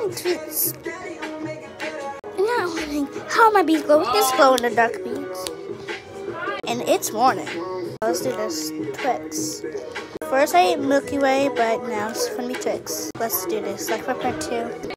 tweets. And now I'm wondering, how my beads glow with this glow-in-the-dark beads? And it's morning. Let's do this. Twix. First I ate Milky Way, but now it's gonna be Twix. Let's do this, like for part 2.